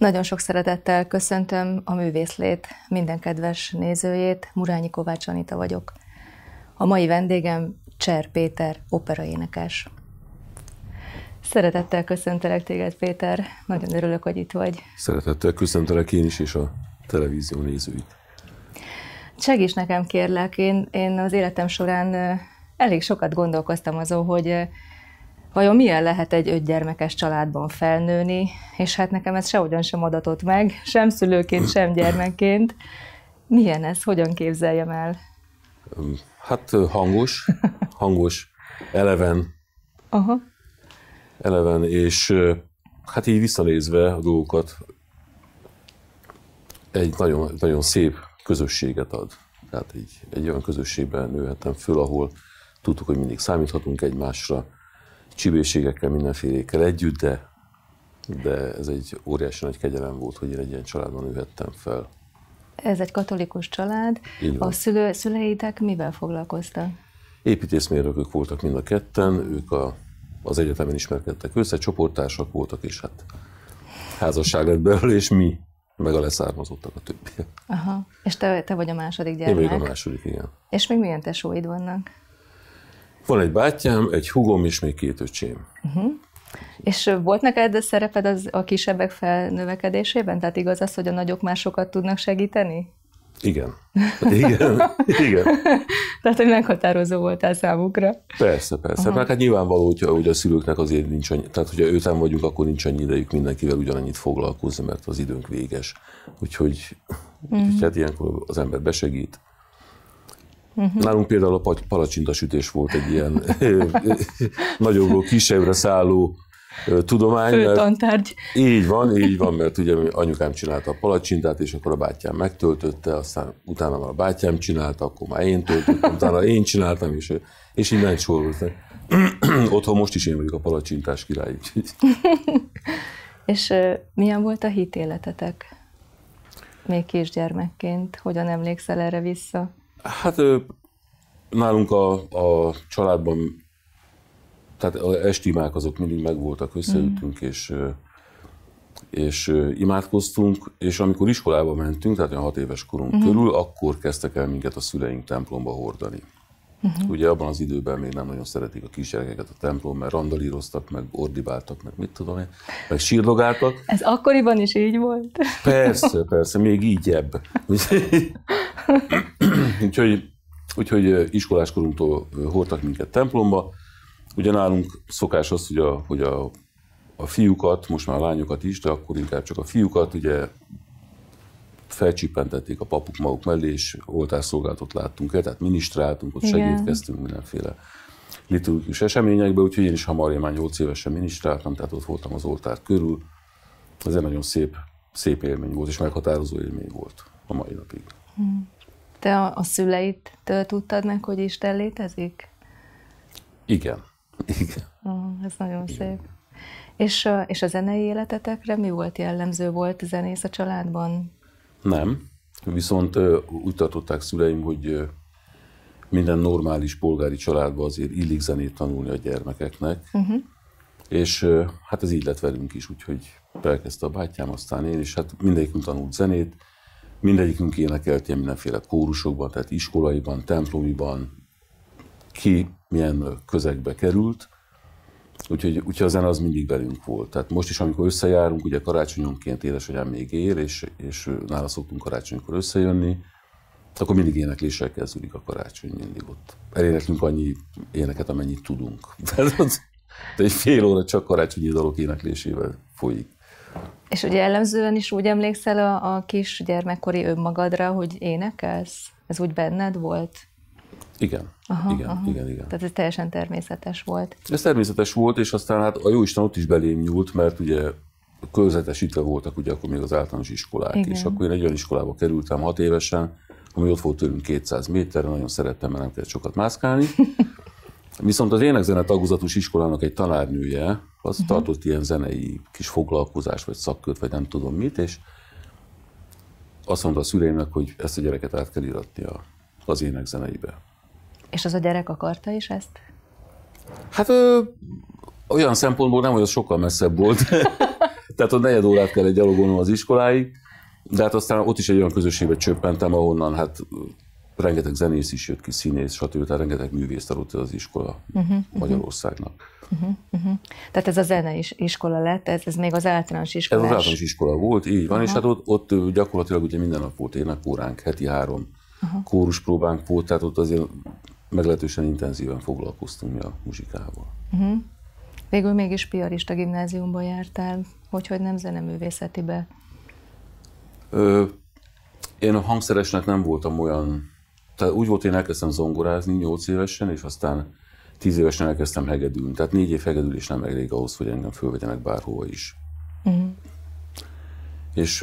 Nagyon sok szeretettel köszöntöm a Művészlét minden kedves nézőjét, Murányi Kovács Anita vagyok. A mai vendégem Cser Péter, operaénekes. Szeretettel köszöntelek téged, Péter, nagyon örülök, hogy itt vagy. Szeretettel köszöntelek én is, és a televízió nézőit. Segíts nekem, kérlek, én az életem során elég sokat gondolkoztam azon, hogy vajon milyen lehet egy 5 gyermekes családban felnőni, és hát nekem ez sehogyan sem adatott meg, sem szülőként, sem gyermekként. Milyen ez? Hogyan képzeljem el? Hát hangos, eleven, és hát így visszanézve a dolgokat egy nagyon, nagyon szép közösséget ad. Tehát egy olyan közösségben nőhettem föl, ahol tudtuk, hogy mindig számíthatunk egymásra, csibészségekkel, mindenfélékkel együtt, de ez egy óriási nagy kegyelem volt, hogy én egy ilyen családban nőhettem fel. Ez egy katolikus család. A szüleitek mivel foglalkoztak? Építészmérnökök voltak mind a ketten, ők az egyetemen ismerkedtek össze, csoporttársak voltak, és hát házasság lett belőle, és mi, meg a leszármazottak a többiek. Aha. És te vagy a második gyermek? Én vagyok a második, igen. És még milyen tesóid vannak? Van egy bátyám, egy húgom, és még 2 öcsém. És volt neked szereped a kisebbek felnövekedésében? Tehát igaz az, hogy a nagyok már sokat tudnak segíteni? Igen. Tehát, hogy meghatározó voltál számukra? Persze. Mert hát nyilvánvaló, hogy a szülőknek azért nincs annyi, tehát hogyha 5-en vagyunk, akkor nincs annyi idejük mindenkivel ugyanannyit foglalkozni, mert az időnk véges. Úgyhogy hát ilyenkor az ember besegít. Nálunk például a palacsintasütés volt egy ilyen nagyobbról kisebbre szálló tudomány. Főtantárgy. Így van, mert ugye anyukám csinálta a palacsintát, és akkor a bátyám megtöltötte, aztán utána már a bátyám csinálta, akkor már én töltöttem, utána én csináltam, és így nem soroltam. Otthon most is én vagyok a palacsintás király. És milyen volt a hitéletetek még kisgyermekként? Hogyan emlékszel erre vissza? Hát nálunk a családban, tehát az estimák azok mindig megvoltak, összeültünk és imádkoztunk, és amikor iskolába mentünk, tehát olyan 6 éves korunk körül, akkor kezdtek el minket a szüleink templomba hordani. Ugye abban az időben még nem nagyon szeretik a kisgyerekeket a templom, mert randalíroztak, meg ordibáltak, meg mit tudom én, meg sírdogáltak. Ez akkoriban is így volt? Persze, még így ebb. Úgyhogy iskoláskorunktól hordtak minket templomba. Ugye nálunk szokás az, hogy a fiúkat, most már a lányokat is, de akkor inkább csak a fiúkat, ugye felcsippentették a papuk maguk mellé, és oltásszolgálatot láttunk el, tehát minisztráltunk, ott segítkeztünk mindenféle liturgikus eseményekbe, úgyhogy én is hamar már 8 évesen minisztráltam, tehát ott voltam az oltár körül. Ez egy nagyon szép élmény volt, és meghatározó élmény volt a mai napig. Te a szüleitől tudtad meg, hogy Isten létezik? Igen. Ez nagyon szép. És a zenei életetekre mi volt jellemző? Volt zenész a családban? Nem, viszont úgy tartották szüleim, hogy minden normális polgári családban azért illik zenét tanulni a gyermekeknek, és hát ez így lett velünk is, úgyhogy elkezdte a bátyám, aztán én, és hát mindegyikünk tanult zenét, mindegyikünk énekelt ilyen mindenféle kórusokban, tehát iskolaiban, templomiban, ki milyen közegbe került, úgyhogy a zene az mindig velünk volt. Tehát most is, amikor összejárunk, ugye karácsonyonként édesanyám még él, és nála szoktunk karácsonykor összejönni, akkor mindig énekléssel kezdődik a karácsony, mindig ott. Eléneklünk annyi éneket, amennyit tudunk. De egy fél óra csak karácsonyi dalok éneklésével folyik. És ugye jellemzően is úgy emlékszel a kis gyermekkori önmagadra, hogy énekelsz? Ez úgy benned volt? Igen. Tehát ez teljesen természetes volt. Ez természetes volt, és aztán hát a jóisten ott is belém nyúlt, mert ugye körzetesítve voltak ugye akkor még az általános iskolák, és akkor én egy olyan iskolába kerültem 6 évesen, ami ott volt tőlünk 200 méterre, nagyon szerettem, mert nem kellett sokat mászkálni. Viszont az énekzene tagozatos iskolának egy tanárnője, az tartott ilyen zenei kis foglalkozás, vagy szakkört, vagy nem tudom mit, és azt mondta a szüleimnek, hogy ezt a gyereket át kell íratni az énekzeneibe. És az a gyerek akarta is ezt? Hát olyan szempontból nem, hogy az sokkal messzebb volt. Tehát ott 4 órát kellett gyalogolnom az iskoláig, de hát aztán ott is egy olyan közösségbe csöppentem, ahonnan hát rengeteg zenész is jött ki, színész, stb. Tehát rengeteg művész tanult az iskola Magyarországnak. Tehát ez a zenei iskola lett, ez még az általános iskolás? Ez az általános iskola volt, így van, és hát ott gyakorlatilag ugye minden nap volt énekóránk, heti 3 kóruspróbánk volt, tehát ott azért meglehetősen intenzíven foglalkoztunk mi a muzsikával. Végül mégis piarista gimnáziumba jártál, hogy nem zeneművészetibe? Én a hangszeresnek nem voltam olyan, tehát úgy volt, én elkezdtem zongorázni 8 évesen, és aztán 10 évesen elkezdtem hegedülni. Tehát 4 év hegedülés nem elég ahhoz, hogy engem fölvegyenek bárhova is. És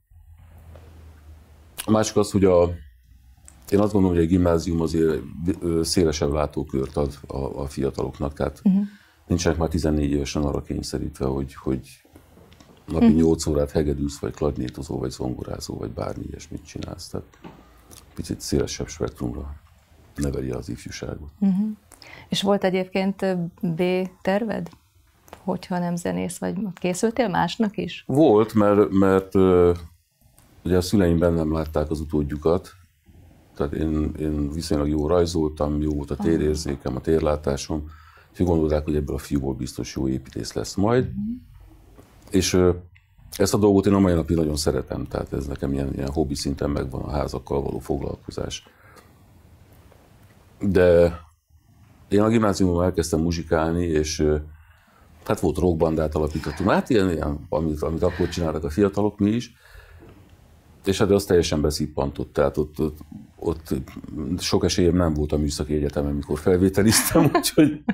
a másik az, hogy én azt gondolom, hogy a gimnázium azért szélesebb látókört ad a fiataloknak, tehát nincsenek már 14 évesen arra kényszerítve, hogy napi 8 órát hegedülsz, vagy klarnétozó, vagy zongorázó, vagy bármi ilyesmit csinálsz. Tehát picit szélesebb spektrumra neveli az ifjúságot. És volt egyébként B terved? Hogyha nem zenész vagy, készültél másnak is? Volt, mert ugye a szüleim bennem látták az utódjukat, tehát én viszonylag jól rajzoltam, jó volt a térérzékem, a térlátásom, és gondolták, hogy ebből a fiúból biztos jó építész lesz majd. És ezt a dolgot én a mai napig nagyon szeretem, tehát ez nekem ilyen hobbi szinten megvan a házakkal való foglalkozás. De én a gimnáziumban elkezdtem muzsikálni, és hát volt rockbandát alapítottunk, hát ilyen amit akkor csináltak a fiatalok, mi is, és hát az teljesen beszippantott, tehát ott sok esélyem nem volt a műszaki egyetemen, mikor felvételiztem, úgyhogy...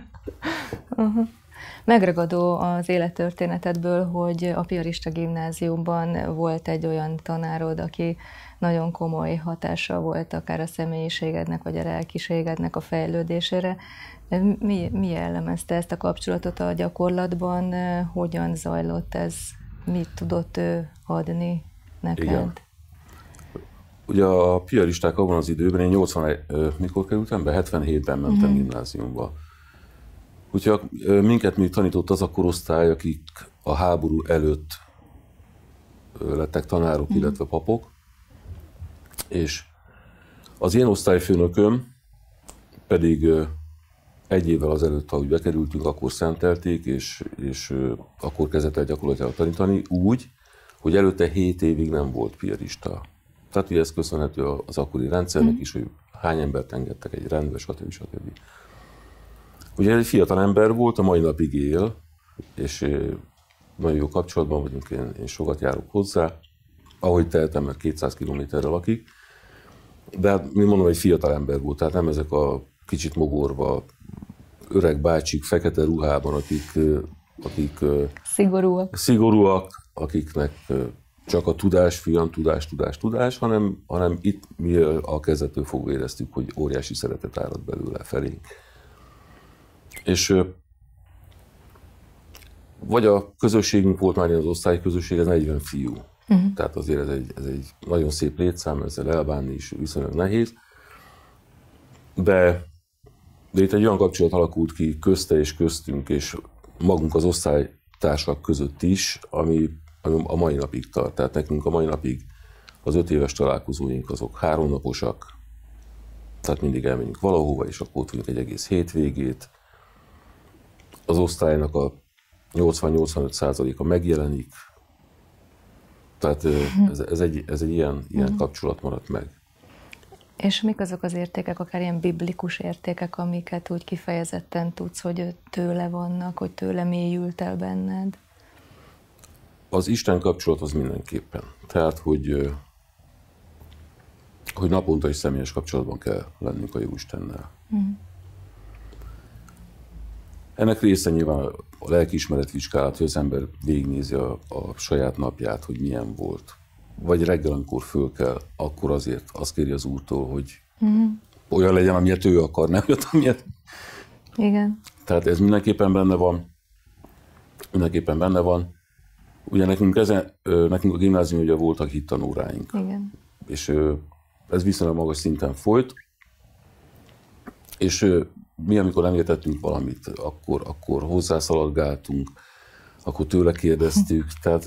Megragadó az élettörténetedből, hogy a piarista gimnáziumban volt egy olyan tanárod, aki nagyon komoly hatása volt akár a személyiségednek, vagy a lelkiségednek a fejlődésére. Mi jellemezte ezt a kapcsolatot a gyakorlatban? Hogyan zajlott ez? Mit tudott ő adni neked? Igen. Ugye a piaristák abban az időben, én mikor kerültem be? 77-ben mentem gimnáziumba. Úgyhogy minket még tanított az a korosztály, akik a háború előtt lettek tanárok, illetve papok. És az én osztályfőnököm pedig 1 évvel azelőtt, ahogy bekerültünk, akkor szentelték, és akkor kezdett el gyakorlatilag tanítani úgy, hogy előtte 7 évig nem volt piarista. Tehát ugye ez köszönhető az akkori rendszernek is, hogy hány embert engedtek egy rendbe, stb. Ugye egy fiatal ember volt, a mai napig él, és nagyon jó kapcsolatban vagyunk, én sokat járok hozzá, ahogy tehetem, mert 200 kilométerre lakik. De hát, mint mondom, egy fiatal ember volt, tehát nem ezek a kicsit mogorva, öreg bácsik, fekete ruhában, akik szigorúak, akiknek csak a tudás, fiam, tudás, hanem itt mi a kezdettől fogva éreztük, hogy óriási szeretet árad belőle felénk. És vagy a közösségünk volt már, az osztályközösség, ez 40 fiú. Tehát azért ez egy nagyon szép létszám, ezzel elbánni is viszonylag nehéz. De itt egy olyan kapcsolat alakult ki közte és köztünk, és magunk az osztálytársak között is, ami a mai napig tart. Tehát nekünk a mai napig az 5 éves találkozóink azok 3 naposak, tehát mindig elmegyünk valahova, és akkor ott vagyunk egy egész hétvégét. Az osztálynak a 80-85%-a megjelenik, tehát ez egy ilyen kapcsolat maradt meg. És mik azok az értékek, akár ilyen biblikus értékek, amiket úgy kifejezetten tudsz, hogy tőle vannak, hogy tőle mélyült el benned? Az Isten kapcsolat az mindenképpen. Tehát, hogy naponta is személyes kapcsolatban kell lennünk a Jóistennel. Ennek része nyilván a lelkiismeretvizsgálat, hogy az ember végignézi a saját napját, hogy milyen volt. Vagy reggel, amikor föl kell, akkor azért azt kéri az Úrtól, hogy olyan legyen, amilyet ő akar, nem olyat, amilyet. Igen. Tehát ez mindenképpen benne van. Ugye nekünk a gimnázium ugye voltak hittanóráink. Igen. És ez viszonylag magas szinten folyt. És mi, amikor nem értettünk valamit, akkor hozzászaladgáltunk, akkor tőle kérdeztük, tehát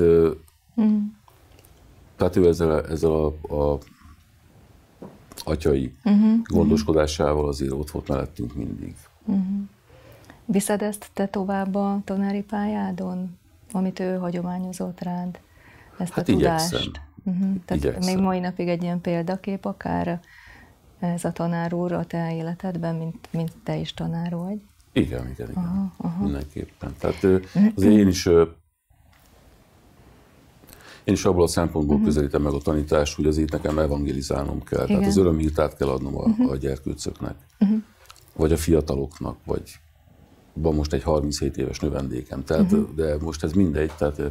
ő ezzel a atyai gondoskodásával azért ott volt mellettünk mindig. Viszed ezt te tovább a tanári pályádon, amit ő hagyományozott rád, ezt a tudást? Tehát igyekszem. Még mai napig egy ilyen példakép akár ez a tanár úr a te életedben, mint te is tanár vagy? Igen. Mindenképpen. Tehát azért én is abból a szempontból közelítem meg a tanítást, hogy azért nekem evangélizálnom kell. Igen. Tehát az örömhírt át kell adnom a gyerkőcöknek, vagy a fiataloknak, vagy van most egy 37 éves növendékem, tehát, de most ez mindegy. Tehát,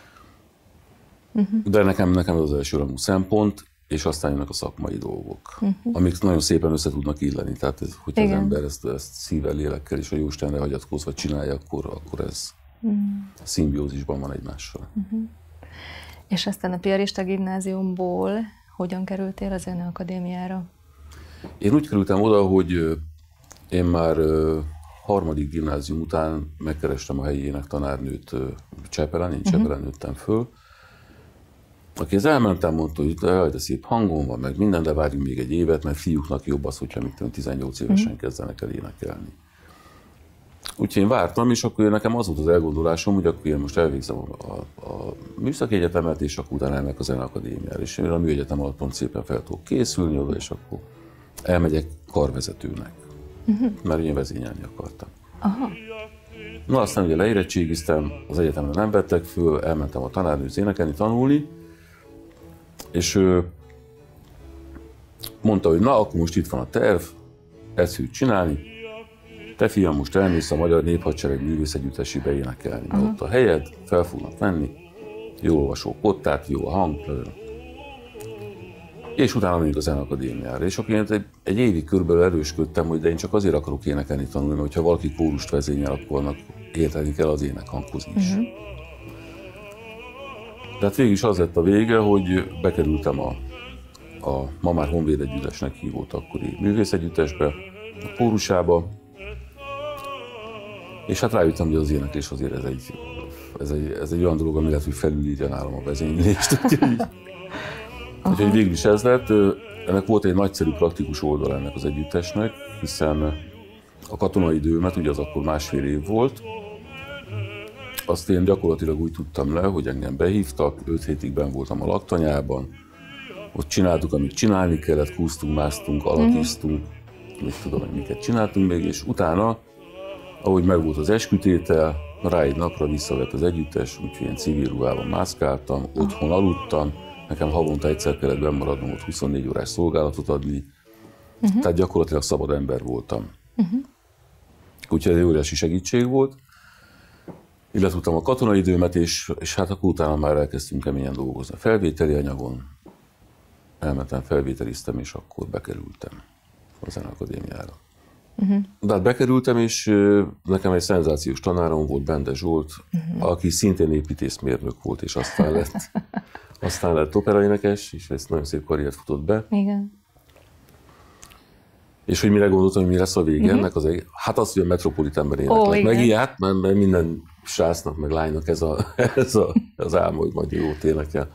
de nekem az első örömű szempont, és aztán jönnek a szakmai dolgok, amik nagyon szépen össze tudnak illeni. Tehát, hogyha az ember ezt szívvel, lélekkel és a Jóistenre hagyatkozva csinálja, akkor ez szimbiózisban van egymással. És aztán a piarista gimnáziumból hogyan kerültél a Zeneakadémiára? Én úgy kerültem oda, hogy én már harmadik gimnázium után megkerestem a helyi énektanárnőt Csepelen, én Csepelen nőttem föl, akihez elmentem, mondta, hogy de szép hangon van, meg minden, de várjunk még egy évet, mert fiúknak jobb az, hogyha 18 évesen kezdenek el énekelni. Úgyhogy én vártam, és akkor nekem az volt az elgondolásom, hogy akkor én most elvégzem a műszaki egyetemet, és akkor utána elmegyek a Zeneakadémiára. És én a műegyetem alatt pont szépen fel tudok készülni oda, és akkor elmegyek karvezetőnek. Mert én vezényelni akartam. Na aztán ugye leérettségiztem, az egyetemre nem vettek föl, elmentem a tanárnőhöz énekelni, tanulni, és ő mondta, hogy na, akkor most itt van a terv, ezt fogjuk csinálni, te fiam, most elmész a Magyar Néphadsereg művészegyüttesibe énekelni, mert ott a helyed, fel fognak venni, jó olvasó kottát, jó a hang, és utána még a Zeneakadémiára. És akkor én egy évig körülbelül erősködtem, hogy de én csak azért akarok énekelni tanulni, mert ha valaki kórust vezényel, akkor annak érteni kell az énekhanghoz is. Tehát végül is az lett a vége, hogy bekerültem a ma már Honvéd együttesnek hívott akkori művészegyüttesbe, a kórusába, és hát rájöttem, hogy az éneklés azért ez egy olyan dolog, ami lehet, hogy felülírja nálam a vezénylést. Úgyhogy végül is ez lett. Ennek volt egy nagyszerű praktikus oldal ennek az együttesnek, hiszen a katonai időmet, ugye az akkor 1,5 év volt, azt én gyakorlatilag úgy tudtam le, hogy engem behívtak, 5 hétig benn voltam a laktanyában, ott csináltuk, amit csinálni kellett, kúsztunk, másztunk, alakiztunk, mit tudom, hogy miket csináltunk még, és utána, ahogy megvolt az eskütétel, rá egy napra visszavett az együttes, úgyhogy én civil ruhában mászkáltam, otthon aludtam, nekem havonta egyszer kellett bennmaradnom, ott 24 órás szolgálatot adni, tehát gyakorlatilag szabad ember voltam. Úgyhogy ez egy óriási segítség volt. Illetve tudtam a katonai időmet, és hát akkor utána már elkezdtünk keményen dolgozni a felvételi anyagon. Elmentem, felvételiztem, és akkor bekerültem a Zeneakadémiára. De hát bekerültem, és nekem egy szenzációs tanárom volt, Bende Zsolt, aki szintén építészmérnök volt, és aztán lett operaénekes, és ezt nagyon szép karriert futott be. Igen. És hogy mire gondoltam, hogy mi lesz a vége ennek hát az, hogy a Metropolitanben éneklek. Meg ilyet, mert minden srácnak, meg lánynak ez az álma, hogy majd jót énekel.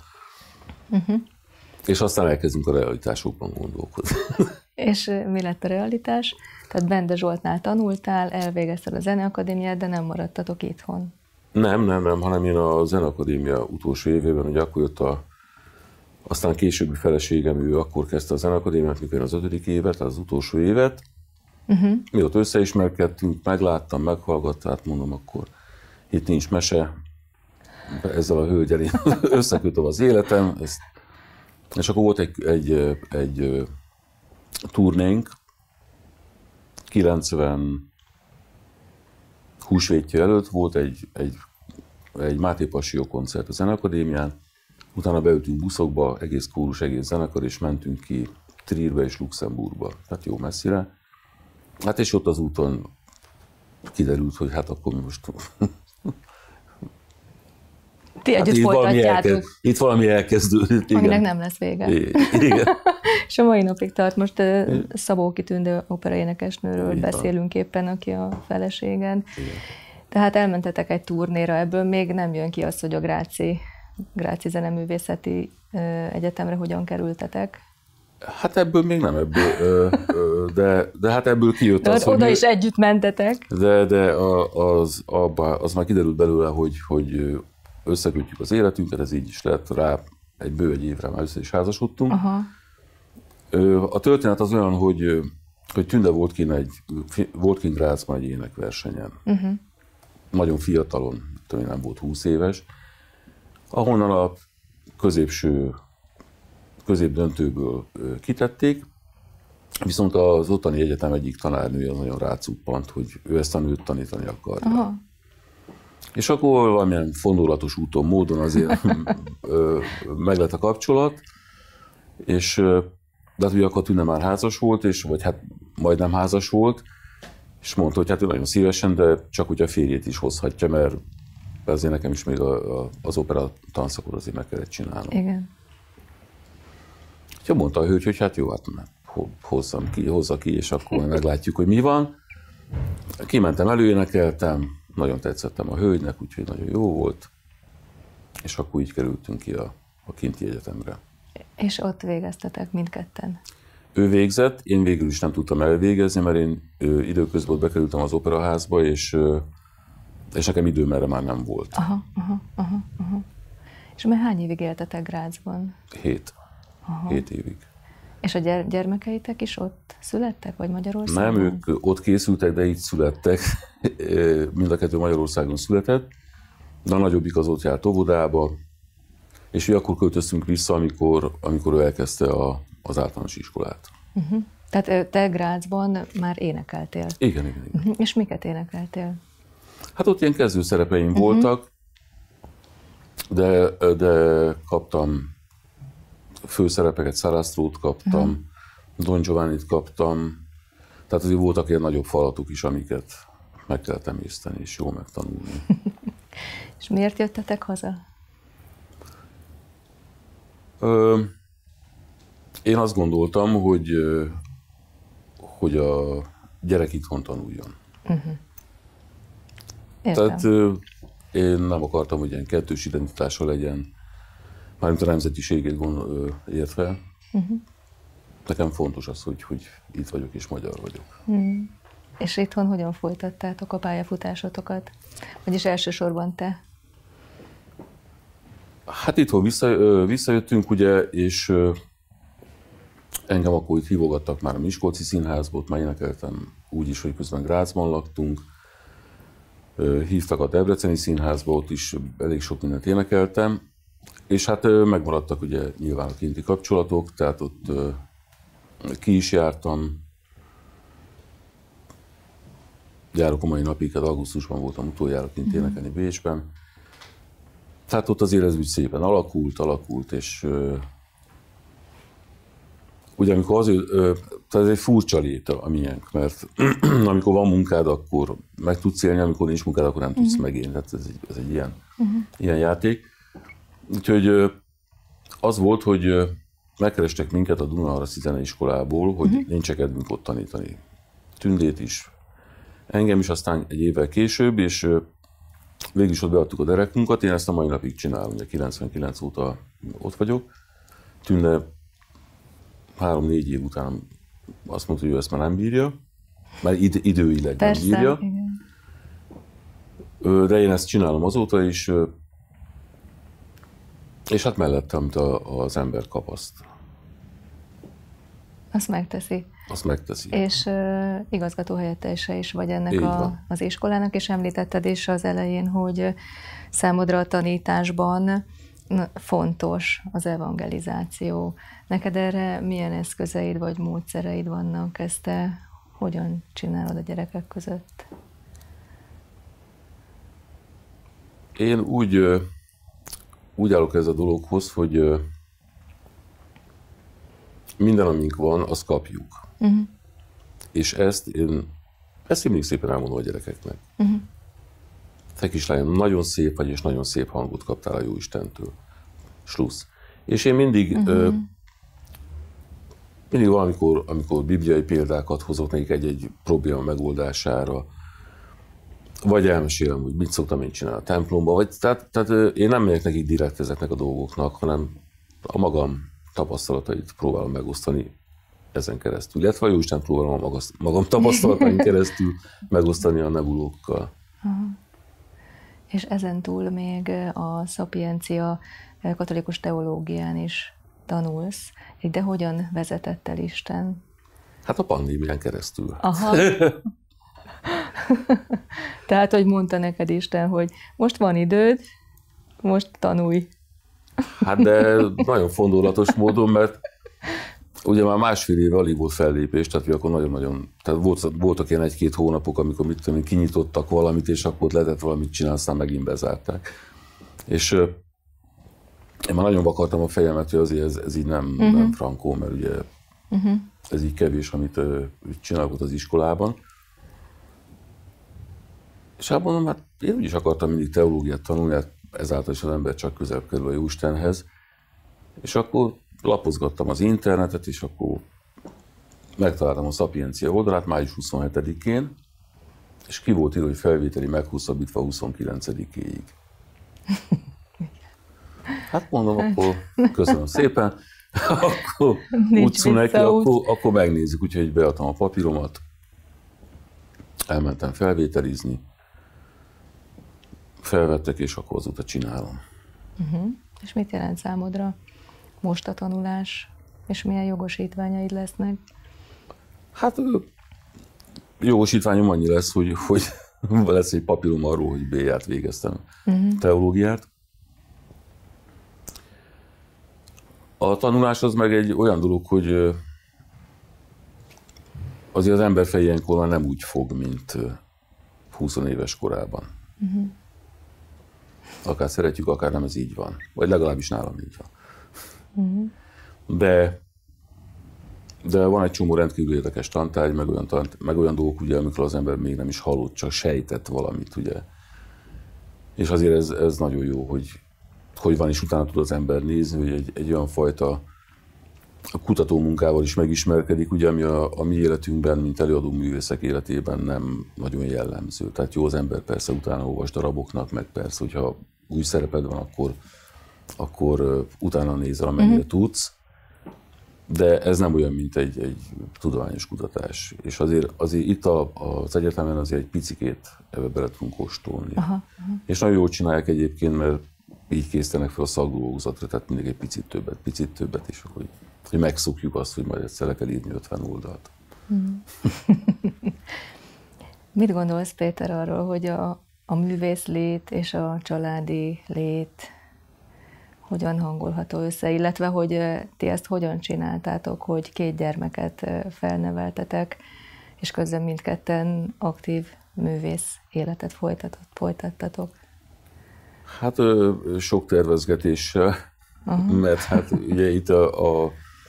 És aztán elkezdünk a realitásokban gondolkodni. És mi lett a realitás? Tehát Bende Zsoltnál tanultál, elvégezted a Zeneakadémiát, de nem maradtatok itthon. Nem, hanem én a Zeneakadémia utolsó évében, ugye akkor jött aztán későbbi feleségem, ő akkor kezdte a Zeneakadémiát, mikor én az 5. évet, az utolsó évet. Mi ott összeismerkedtünk, megláttam, meghallgattam, hát mondom, akkor itt nincs mese, ezzel a hölgyel én összekötöm az életem. És akkor volt egy turnénk, 90 húsvétja előtt volt egy Máté Passió koncert a Zeneakadémián, utána beültünk buszokba, egész kórus, egész zenekar, és mentünk ki Trierbe és Luxemburgba, tehát jó messzire. Hát és ott az úton kiderült, hogy hát akkor mi most... Ti együtt folytatjátok. Itt valami elkezdődött. Aminek nem lesz vége. Igen. És a mai napig tart. Most Szabó Kitűnő operaénekesnőről beszélünk éppen, aki a feleséged. Igen. Tehát elmentetek egy turnéra, ebből még nem jön ki az, hogy a Gráci Zeneművészeti Egyetemre hogyan kerültetek? Hát ebből még nem, de hát ebből kijött az, hogy... Oda is együtt mentetek. De az már kiderült belőle, hogy összekötjük az életünket, ez így is lett, rá egy évre már össze is házasodtunk. Aha. A történet az olyan, hogy Tünde volt kint Grazban egy énekversenyen. Nagyon fiatalon, nem volt 20 éves, ahonnan a középdöntőből kitették, viszont az ottani egyetem egyik tanárnője nagyon rácuppant, hogy ő ezt a nőt tanítani akarja. Aha. És akkor valamilyen fondulatos úton, módon azért meg lett a kapcsolat, és de hát ugye akkor Tünde már házas volt, vagy hát majdnem házas volt, és mondta, hogy hát ő nagyon szívesen, de csak úgy a férjét is hozhatja, mert azért nekem is még az opera tanszakot azért meg kellett csinálnom. Igen. Ja, mondta a hölgy, hogy hát jó, hát hozza ki, és akkor meglátjuk, hogy mi van. Kimentem, előénekeltem, nagyon tetszettem a hölgynek, úgyhogy nagyon jó volt, és akkor így kerültünk ki a kinti egyetemre. És ott végeztetek mindketten? Ő végzett, én végül is nem tudtam elvégezni, mert én időközben bekerültem az operaházba, és nekem időm erre már nem volt. Aha. És már hány évig éltetek Grazban? 7. 7 évig. És a gyermekeitek is ott születtek, vagy Magyarországon? Nem, ők ott készültek, de itt születtek. Mind a kettő Magyarországon született, de a nagyobbik az ott járt óvodába, és mi akkor költöztünk vissza, amikor ő elkezdte az általános iskolát. Tehát te Grazban már énekeltél? Igen. És miket énekeltél? Hát ott ilyen kezdő szerepeim voltak, de kaptam főszerepeket, Sarastrót kaptam, Don Giovannit kaptam, tehát azért voltak ilyen nagyobb falatok is, amiket meg kellett emészteni és jól megtanulni. És miért jöttetek haza? Én azt gondoltam, hogy a gyerek itthon tanuljon. Tehát én nem akartam, hogy ilyen kettős identitása legyen, mármint a nemzetiségét értve. Nekem fontos az, hogy itt vagyok és magyar vagyok. És itthon hogyan folytattátok a pályafutásotokat? Vagyis elsősorban te? Hát itthon visszajöttünk, ugye, és engem akkor itt hívogattak már a Miskolci Színházba, ott már énekeltem úgy is, hogy közben Grazban laktunk. Hívtak a Debreceni Színházba, ott is elég sok mindent énekeltem. És hát megmaradtak ugye nyilván a kinti kapcsolatok, tehát ott ki is jártam. Járok a mai napig, augusztusban voltam utoljára kint énekelni Bécsben. Tehát ott azért ez úgy szépen alakult, és ugye amikor tehát ez egy furcsa lét a miénk, mert amikor van munkád, akkor meg tudsz élni, amikor nincs munkád, akkor nem tudsz megélni. Tehát ez egy ilyen játék. Úgyhogy az volt, hogy megkerestek minket a Dunaharaszti Zeneiskolából, hogy nincs kedvünk ott tanítani. Tündét is, engem is, aztán egy évvel később, és végül is ott beadtuk a derekunkat, én ezt a mai napig csinálom, ugye 99 óta ott vagyok. Tünde 3-4 év után azt mondta, hogy ő ezt már nem bírja, mert időileg nem bírja. Igen. De én ezt csinálom azóta is, és hát mellettem, amit az ember kap, azt megteszi. Azt megteszi. És igazgatóhelyettese is vagy ennek az iskolának, és említetted is az elején, hogy számodra a tanításban fontos az evangelizáció. Neked erre milyen eszközeid vagy módszereid vannak? Ezt te hogyan csinálod a gyerekek között? Én úgy állok ez a dologhoz, hogy minden, amink van, azt kapjuk. És ezt én mindig szépen elmondom a gyerekeknek. Te kislányom, nagyon szép vagy, és nagyon szép hangot kaptál a Jóistentől. Slussz. És én mindig valamikor, amikor bibliai példákat hozok nekik egy probléma megoldására, vagy elmesélem, hogy mit szoktam én csinálni a templomba, vagy tehát én nem megyek nekik direkt ezeknek a dolgoknak, hanem a magam tapasztalatait próbálom megosztani ezen keresztül, illetve a Jóisten próbálom a magam tapasztalatain keresztül megosztani a nebulókkal. És ezen túl még a szapiencia katolikus teológián is tanulsz, de hogyan vezetett el Isten? Hát a pandémián keresztül. Aha. Tehát, hogy mondta neked Isten, hogy most van időd, most tanulj. Hát de nagyon fondorlatos módon, mert ugye már másfél éve alig volt fellépés, tehát akkor nagyon-nagyon, tehát voltak ilyen 1-2 hónapok, amikor mit tudom, kinyitottak valamit, és akkor lehetett valamit csinálni, aztán megint bezárták. És én már nagyon vakartam a fejemet, hogy azért ez így nem frankó, mert ugye ez így kevés, amit csinálok az iskolában. És hát mondom, hát én úgyis akartam mindig teológiát tanulni, hát ezáltal is az ember csak közelebb kerül a Jóistenhez. És akkor lapozgattam az internetet, és akkor megtaláltam a Szapiencia oldalát május 27-én, és ki volt írva, hogy felvételi meghosszabbítva 29-éig. Hát mondom, akkor köszönöm szépen, akkor utcú neki, akkor megnézzük, úgyhogy beadtam a papíromat, elmentem felvételizni, felvettek, és akkor azóta csinálom. És mit jelent számodra most a tanulás, és milyen jogosítványaid lesznek? Hát jogosítványom annyi lesz, hogy lesz egy papírom arról, hogy B-ját végeztem teológiát. A tanulás az meg egy olyan dolog, hogy azért az ember feje ilyenkor már nem úgy fog, mint 20 éves korában. Akár szeretjük, akár nem, ez így van. Vagy legalábbis nálam így van. De van egy csomó rendkívül érdekes tantárgy, meg olyan dolgok, ugye, amikor az ember még nem is hallott, csak sejtett valamit, ugye. És azért ez nagyon jó, hogy van, és utána tud az ember nézni, hogy egy olyan fajta kutatómunkával is megismerkedik, ugye, ami a mi életünkben, mint előadó művészek életében nem nagyon jellemző. Tehát jó az ember persze utána olvas daraboknak, meg persze, hogyha új szereped van, akkor utána nézel, amennyire tudsz. De ez nem olyan, mint egy tudományos kutatás. És azért itt az egyetemen azért egy picikét ebbe bele tudunk kóstolni. És nagyon jól csinálják egyébként, mert így készítenek fel a szakdolgozatra, tehát mindig egy picit többet, és hogy megszokjuk azt, hogy majd egyszer le kell írni 50 oldalt. Mit gondolsz, Péter, arról, hogy a művész lét és a családi lét hogyan hangolható össze, illetve hogy ti ezt hogyan csináltátok, hogy 2 gyermeket felneveltetek, és közben mindketten aktív művész életet folytattatok? Hát sok tervezgetéssel, mert hát ugye itt a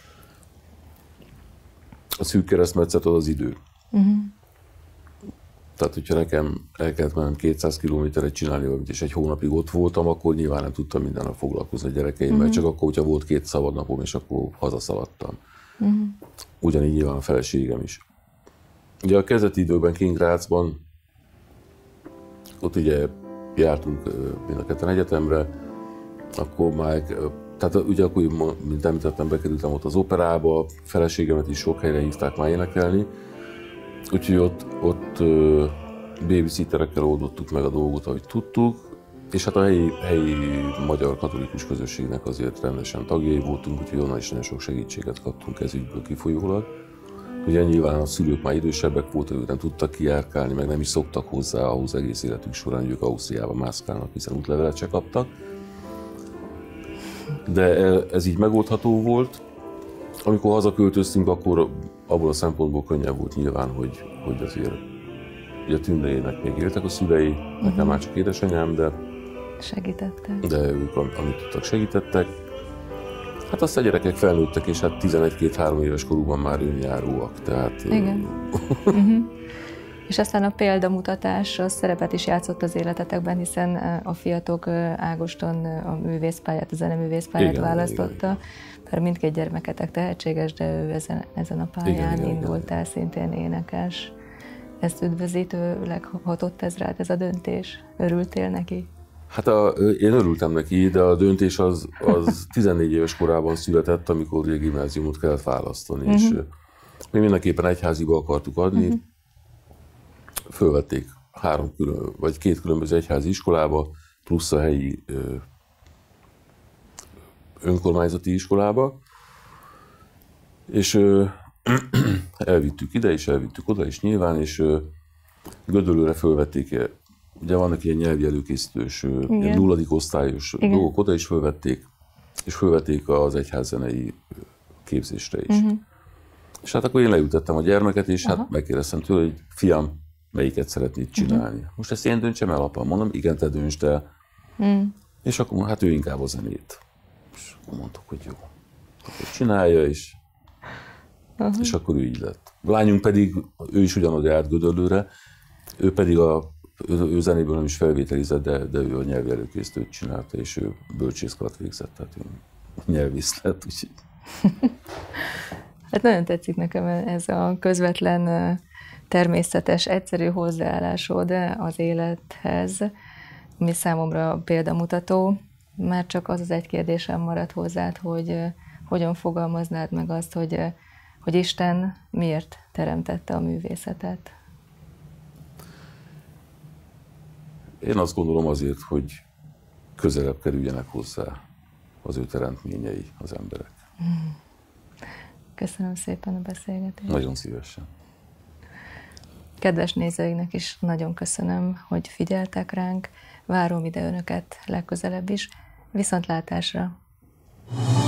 szűk keresztmetszet az idő. Tehát, hogyha nekem el kellett mennem 200 kilométeret csinálni valamit, és egy hónapig ott voltam, akkor nyilván nem tudtam minden nap foglalkozni a gyerekeimmel, csak akkor, hogyha volt 2 szabad napom, és akkor hazaszaladtam. Ugyanígy nyilván a feleségem is. Ugye a kezdeti időben Kingrázban, ott ugye jártunk mind a ketten egyetemre, akkor már, tehát ugye akkor, mint említettem, bekerültem ott az operába, feleségemet is sok helyre hívták már énekelni, úgyhogy ott babysitterekkel oldottuk meg a dolgot, ahogy tudtuk, és hát a helyi magyar katolikus közösségnek azért rendesen tagjai voltunk, úgyhogy onnan is nagyon sok segítséget kaptunk ez ügyből kifolyólag. Ugye nyilván a szülők már idősebbek voltak, ők nem tudtak kijárkálni, meg nem is szoktak hozzá ahhoz egész életük során, hogy ők Ausztriába mászkálnak, hiszen útlevelet se kaptak. De ez így megoldható volt. Amikor hazaköltöztünk, akkor abból a szempontból könnyebb volt nyilván, hogy azért ugye Tündének még éltek a szülei, nekem már csak édesanyám, de segítettek. De ők, amit tudtak, segítettek. Hát azt a gyerekek felnőttek, és hát 11-2-3 éves korukban már önjáróak, tehát... Igen. És aztán a példamutatás az szerepet is játszott az életetekben, hiszen a fiatok Ágoston a művészpályát, a zeneművészpályát választotta, mert mindkét gyermeketek tehetséges, de ő ezen a pályán indult el, szintén énekes. ezt üdvözítőleg hatott ez rád, ez a döntés? Örültél neki? Hát én örültem neki, de a döntés az 14 éves korában született, amikor ugye gimnáziumot kellett választani, és mi mindenképpen egyháziba akartuk adni. Fölvették 2 különböző egyházi iskolába, plusz a helyi önkormányzati iskolába, és elvittük ide, és elvittük oda, és nyilván, és Gödöllőre fölvették, ugye vannak ilyen nyelvi előkészítős, ilyen 0. osztályos dolgok, oda is fölvették, és fölvették az egyházzenei képzésre is. És hát akkor én leültettem a gyermeket, és hát megkérdeztem tőle, hogy fiam, melyiket szeretnéd csinálni. Most ezt én döntsem el, apa? Mondom, igen, te döntsd el. És akkor hát ő inkább a zenét. És akkor mondtuk, hogy jó. Akkor csinálja, és akkor ő így lett. A lányunk pedig, ő is ugyanúgy járt Gödöllőre, ő pedig ő zenéből nem is felvételizett, de ő a nyelvi előkészítőt csinálta, és ő bölcsészkart végzett, tehát ő nyelvész lett. Úgyhogy. Hát nagyon tetszik nekem ez a közvetlen, természetes, egyszerű hozzáállásod az élethez, ami számomra példamutató. Már csak az egy kérdésem maradt hozzád, hogy hogyan fogalmaznád meg azt, hogy Isten miért teremtette a művészetet? Én azt gondolom azért, hogy közelebb kerüljenek hozzá az ő teremtményei, az emberek. Köszönöm szépen a beszélgetést. Nagyon szívesen. Kedves nézőinknek is nagyon köszönöm, hogy figyeltek ránk. Várom ide önöket legközelebb is. Viszontlátásra!